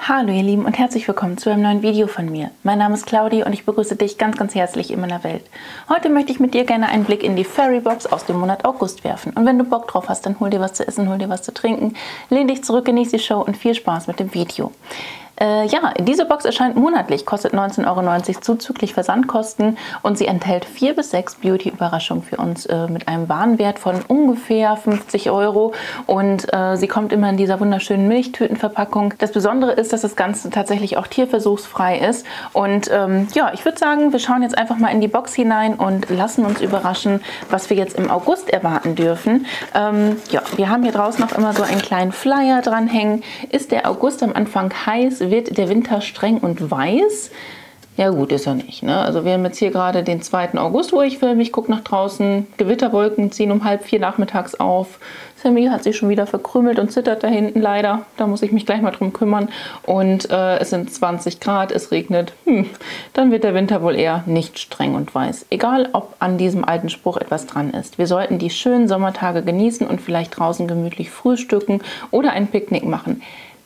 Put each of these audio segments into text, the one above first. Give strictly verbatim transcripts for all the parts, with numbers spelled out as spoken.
Hallo ihr Lieben und herzlich willkommen zu einem neuen Video von mir. Mein Name ist Claudi und ich begrüße dich ganz ganz herzlich in meiner Welt. Heute möchte ich mit dir gerne einen Blick in die Fairybox aus dem Monat August werfen. Und wenn du Bock drauf hast, dann hol dir was zu essen, hol dir was zu trinken, lehn dich zurück, genieß die Show und viel Spaß mit dem Video. Äh, ja, diese Box erscheint monatlich, kostet neunzehn Euro neunzig zuzüglich Versandkosten und sie enthält vier bis sechs Beauty-Überraschungen für uns äh, mit einem Warenwert von ungefähr fünfzig Euro und äh, sie kommt immer in dieser wunderschönen Milchtütenverpackung. Das Besondere ist, dass das Ganze tatsächlich auch tierversuchsfrei ist und ähm, ja, ich würde sagen, wir schauen jetzt einfach mal in die Box hinein und lassen uns überraschen, was wir jetzt im August erwarten dürfen. Ähm, ja, wir haben hier draußen noch immer so einen kleinen Flyer dranhängen. Ist der August am Anfang heiß? Wird der Winter streng und weiß? Ja gut, ist er nicht. Ne? Also wir haben jetzt hier gerade den zweiten August, wo ich filme. Ich gucke nach draußen. Gewitterwolken ziehen um halb vier nachmittags auf. Sammy hat sich schon wieder verkrümelt und zittert da hinten leider. Da muss ich mich gleich mal drum kümmern. Und äh, es sind zwanzig Grad, es regnet. Hm, dann wird der Winter wohl eher nicht streng und weiß. Egal, ob an diesem alten Spruch etwas dran ist. Wir sollten die schönen Sommertage genießen und vielleicht draußen gemütlich frühstücken oder ein Picknick machen.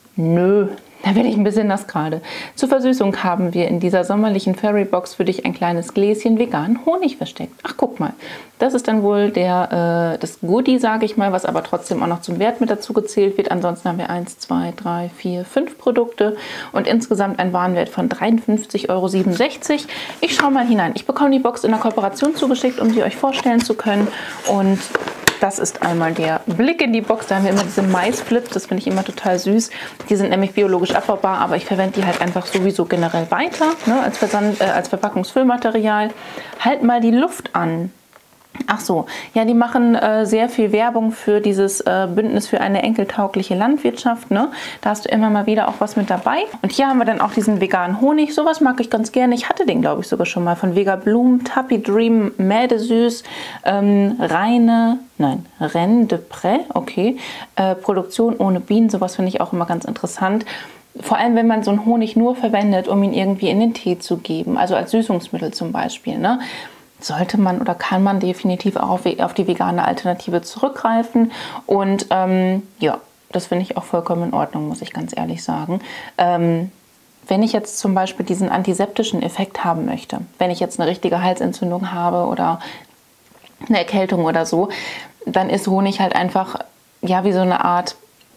Nö. Da werde ich ein bisschen nass gerade. Zur Versüßung haben wir in dieser sommerlichen Fairybox für dich ein kleines Gläschen veganen Honig versteckt. Ach, guck mal. Das ist dann wohl der, äh, das Goodie, sage ich mal, was aber trotzdem auch noch zum Wert mit dazu gezählt wird. Ansonsten haben wir eins, zwei, drei, vier, fünf Produkte und insgesamt ein Warenwert von dreiundfünfzig Euro siebenundsechzig. Ich schaue mal hinein. Ich bekomme die Box in der Kooperation zugeschickt, um sie euch vorstellen zu können. Und das ist einmal der Blick in die Box. Da haben wir immer diese Maisflips. Das finde ich immer total süß. Die sind nämlich biologisch abbaubar, aber ich verwende die halt einfach sowieso generell weiter, ne, als, Versand, äh, als Verpackungsfüllmaterial. Halt mal die Luft an. Ach so, ja, die machen äh, sehr viel Werbung für dieses äh, Bündnis für eine enkeltaugliche Landwirtschaft. Ne? Da hast du immer mal wieder auch was mit dabei. Und hier haben wir dann auch diesen veganen Honig. Sowas mag ich ganz gerne. Ich hatte den, glaube ich, sogar schon mal von Vega Bloom, Tappy Dream, Mädesüß, ähm, reine, nein, Rennes de Pré, okay. Äh, Produktion ohne Bienen, sowas finde ich auch immer ganz interessant. Vor allem, wenn man so einen Honig nur verwendet, um ihn irgendwie in den Tee zu geben, also als Süßungsmittel zum Beispiel, ne? Sollte man oder kann man definitiv auch auf die vegane Alternative zurückgreifen. Und ähm, ja, das finde ich auch vollkommen in Ordnung, muss ich ganz ehrlich sagen. Ähm, wenn ich jetzt zum Beispiel diesen antiseptischen Effekt haben möchte, wenn ich jetzt eine richtige Halsentzündung habe oder eine Erkältung oder so, dann ist Honig halt einfach ja wie so eine Art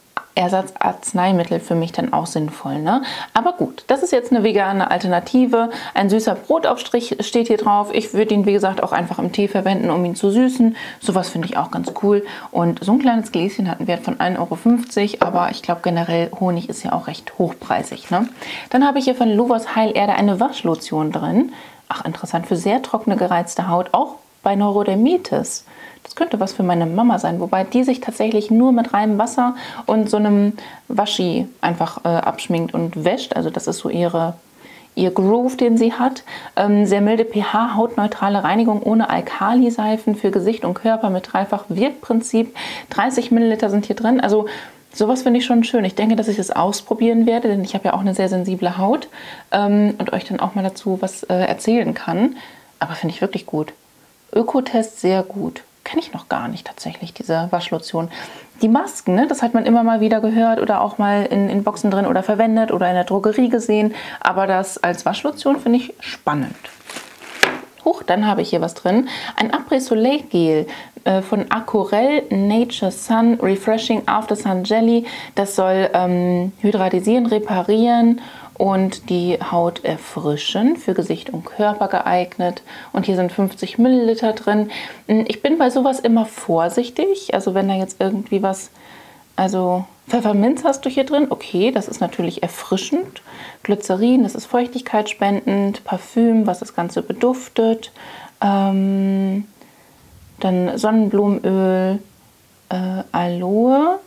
Ersatzarzneimittel für mich dann auch sinnvoll. Ne? Aber gut, das ist jetzt eine vegane Alternative. Ein süßer Brotaufstrich steht hier drauf. Ich würde ihn, wie gesagt, auch einfach im Tee verwenden, um ihn zu süßen. Sowas finde ich auch ganz cool. Und so ein kleines Gläschen hat einen Wert von ein Euro fünfzig, aber ich glaube generell Honig ist ja auch recht hochpreisig. Ne? Dann habe ich hier von Lovers Heilerde eine Waschlotion drin. Ach, interessant, für sehr trockene, gereizte Haut, auch bei Neurodermitis. Das könnte was für meine Mama sein, wobei die sich tatsächlich nur mit reinem Wasser und so einem Waschi einfach äh, abschminkt und wäscht. Also das ist so ihre, ihr Groove, den sie hat. Ähm, sehr milde pH, hautneutrale Reinigung ohne Alkaliseifen für Gesicht und Körper mit dreifach Wirkprinzip. dreißig Milliliter sind hier drin. Also sowas finde ich schon schön. Ich denke, dass ich das ausprobieren werde, denn ich habe ja auch eine sehr sensible Haut ähm, und euch dann auch mal dazu was äh, erzählen kann. Aber finde ich wirklich gut. Ökotest sehr gut. Kenne ich noch gar nicht tatsächlich, diese Waschlotion. Die Masken, ne, das hat man immer mal wieder gehört oder auch mal in, in Boxen drin oder verwendet oder in der Drogerie gesehen. Aber das als Waschlotion finde ich spannend. Huch, dann habe ich hier was drin. Ein Après-Soleil Gel äh, von Aquarelle Nature Sun Refreshing After Sun Jelly. Das soll ähm, hydratisieren, reparieren und die Haut erfrischen, für Gesicht und Körper geeignet. Und hier sind fünfzig Milliliter drin. Ich bin bei sowas immer vorsichtig. Also wenn da jetzt irgendwie was, also Pfefferminz hast du hier drin. Okay, das ist natürlich erfrischend. Glycerin, das ist feuchtigkeitsspendend. Parfüm, was das Ganze beduftet. Ähm, dann Sonnenblumenöl, äh, Aloe.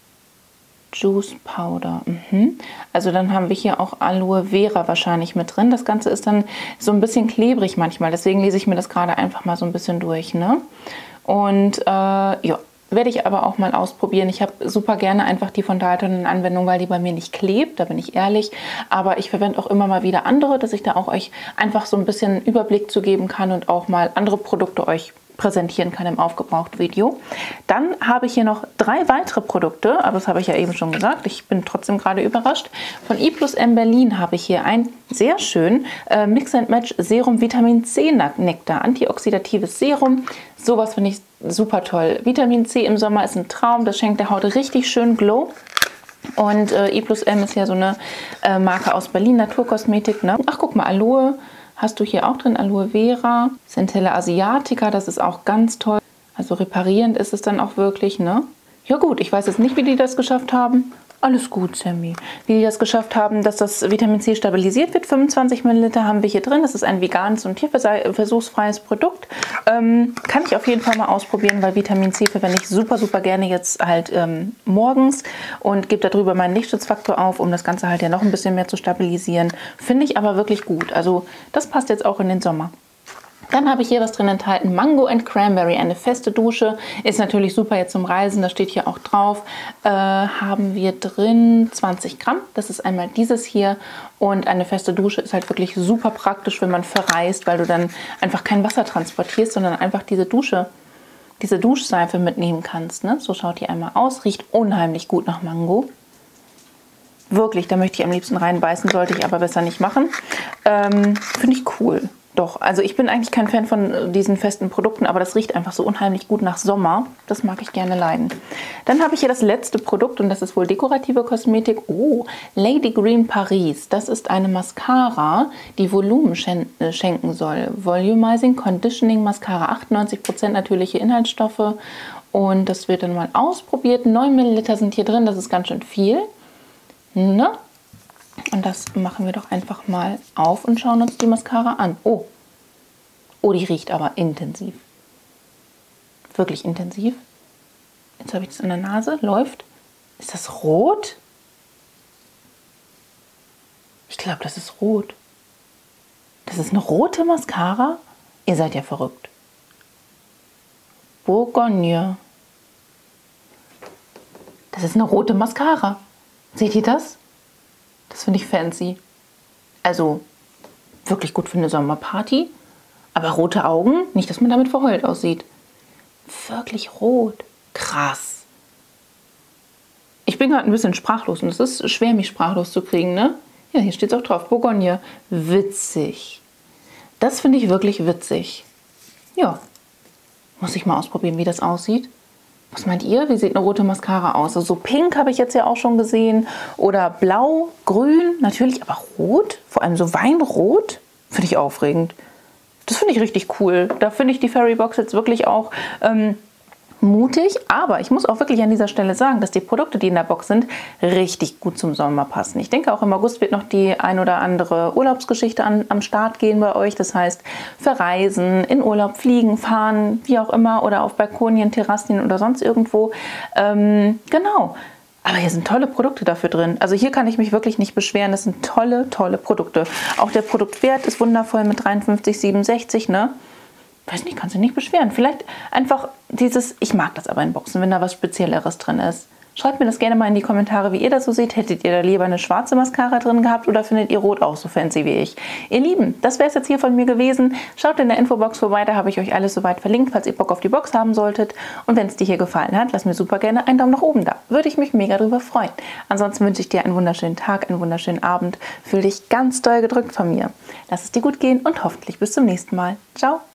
Juice Powder. Mhm. Also dann haben wir hier auch Aloe Vera wahrscheinlich mit drin. Das Ganze ist dann so ein bisschen klebrig manchmal. Deswegen lese ich mir das gerade einfach mal so ein bisschen durch. Ne? Und äh, ja, werde ich aber auch mal ausprobieren. Ich habe super gerne einfach die von Dalton in Anwendung, weil die bei mir nicht klebt. Da bin ich ehrlich. Aber ich verwende auch immer mal wieder andere, dass ich da auch euch einfach so ein bisschen Überblick zu geben kann und auch mal andere Produkte euch präsentieren kann im Aufgebraucht-Video. Dann habe ich hier noch drei weitere Produkte, aber das habe ich ja eben schon gesagt. Ich bin trotzdem gerade überrascht. Von I plus M Berlin habe ich hier ein sehr schön äh, Mix and Match Serum Vitamin C Nektar, antioxidatives Serum. Sowas finde ich super toll. Vitamin C im Sommer ist ein Traum, das schenkt der Haut richtig schön Glow. Und äh, I plus M ist ja so eine äh, Marke aus Berlin, Naturkosmetik. Ne? Ach, guck mal, Aloe hast du hier auch drin, Aloe Vera, Centella Asiatica, das ist auch ganz toll. Also reparierend ist es dann auch wirklich, ne? Ja gut, ich weiß jetzt nicht, wie die das geschafft haben. Alles gut, Sammy. Wie die das geschafft haben, dass das Vitamin C stabilisiert wird. fünfundzwanzig Milliliter haben wir hier drin. Das ist ein veganes und tierversuchsfreies Produkt. Ähm, kann ich auf jeden Fall mal ausprobieren, weil Vitamin C verwende ich super, super gerne jetzt halt ähm, morgens und gebe darüber meinen Lichtschutzfaktor auf, um das Ganze halt ja noch ein bisschen mehr zu stabilisieren. Finde ich aber wirklich gut. Also das passt jetzt auch in den Sommer. Dann habe ich hier was drin enthalten, Mango and Cranberry, eine feste Dusche, ist natürlich super jetzt zum Reisen, da steht hier auch drauf, äh, haben wir drin zwanzig Gramm, das ist einmal dieses hier und eine feste Dusche ist halt wirklich super praktisch, wenn man verreist, weil du dann einfach kein Wasser transportierst, sondern einfach diese Dusche, diese Duschseife mitnehmen kannst, ne? So schaut die einmal aus, riecht unheimlich gut nach Mango. Wirklich, da möchte ich am liebsten reinbeißen, sollte ich aber besser nicht machen. Ähm, finde ich cool. Doch, also ich bin eigentlich kein Fan von diesen festen Produkten, aber das riecht einfach so unheimlich gut nach Sommer. Das mag ich gerne leiden. Dann habe ich hier das letzte Produkt und das ist wohl dekorative Kosmetik. Oh, Lady Green Paris. Das ist eine Mascara, die Volumen schenken soll. Volumizing Conditioning Mascara, achtundneunzig Prozent natürliche Inhaltsstoffe. Und das wird dann mal ausprobiert. neun Milliliter sind hier drin, das ist ganz schön viel. Ne? Und das machen wir doch einfach mal auf und schauen uns die Mascara an. Oh, oh, die riecht aber intensiv. Wirklich intensiv. Jetzt habe ich das in der Nase. Läuft. Ist das rot? Ich glaube, das ist rot. Das ist eine rote Mascara? Ihr seid ja verrückt. Bourgogne. Das ist eine rote Mascara. Seht ihr das? Das finde ich fancy. Also wirklich gut für eine Sommerparty. Aber rote Augen, nicht, dass man damit verheult aussieht. Wirklich rot. Krass. Ich bin gerade ein bisschen sprachlos und es ist schwer, mich sprachlos zu kriegen, ne? Ja, hier steht es auch drauf. Bourgogne. Witzig. Das finde ich wirklich witzig. Ja. Muss ich mal ausprobieren, wie das aussieht. Was meint ihr? Wie sieht eine rote Mascara aus? Also so pink habe ich jetzt ja auch schon gesehen. Oder blau, grün, natürlich, aber rot. Vor allem so Weinrot. Finde ich aufregend. Das finde ich richtig cool. Da finde ich die Fairy Box jetzt wirklich auch ähm, mutig. Aber ich muss auch wirklich an dieser Stelle sagen, dass die Produkte, die in der Box sind, richtig gut zum Sommer passen. Ich denke, auch im August wird noch die ein oder andere Urlaubsgeschichte an, am Start gehen bei euch. Das heißt, verreisen, in Urlaub fliegen, fahren, wie auch immer. Oder auf Balkonien, Terrassen oder sonst irgendwo. Ähm, genau. Aber hier sind tolle Produkte dafür drin. Also hier kann ich mich wirklich nicht beschweren. Das sind tolle, tolle Produkte. Auch der Produktwert ist wundervoll mit dreiundfünfzig siebenundsechzig, ne? Weiß nicht, kannst du nicht beschweren. Vielleicht einfach dieses, ich mag das aber in Boxen, wenn da was Spezielleres drin ist. Schreibt mir das gerne mal in die Kommentare, wie ihr das so seht. Hättet ihr da lieber eine schwarze Mascara drin gehabt oder findet ihr rot auch so fancy wie ich? Ihr Lieben, das wäre es jetzt hier von mir gewesen. Schaut in der Infobox vorbei, da habe ich euch alles soweit verlinkt, falls ihr Bock auf die Box haben solltet. Und wenn es dir hier gefallen hat, lasst mir super gerne einen Daumen nach oben da. Würde ich mich mega drüber freuen. Ansonsten wünsche ich dir einen wunderschönen Tag, einen wunderschönen Abend. Fühl dich ganz doll gedrückt von mir. Lass es dir gut gehen und hoffentlich bis zum nächsten Mal. Ciao!